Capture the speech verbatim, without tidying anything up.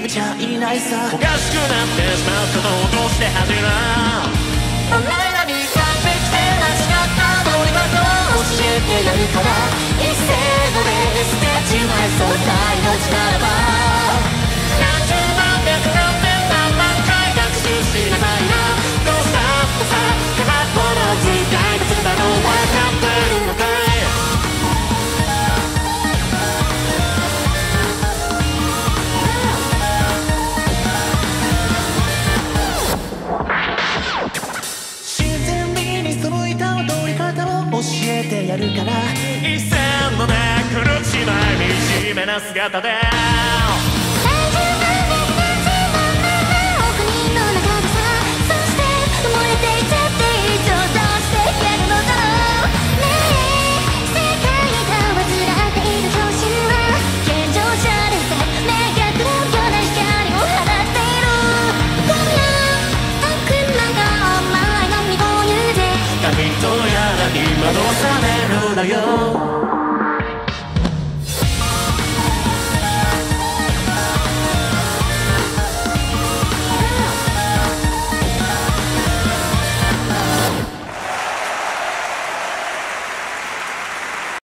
見ちゃいないさ。 おかしくなってしまうことをどうして恥じらお前らに完璧で間違った乗り方を教えてやるから、一斉の目捨てちまえそうな命ならば。何十万百何千何万回学習しなさいな。どうしたってさ片っぽの図解別だろう分かってるのかい。自然美に背いた踊り方を教えてやるから、 一線のね狂っちまい惨めな姿で人やらに惑わされるなよ。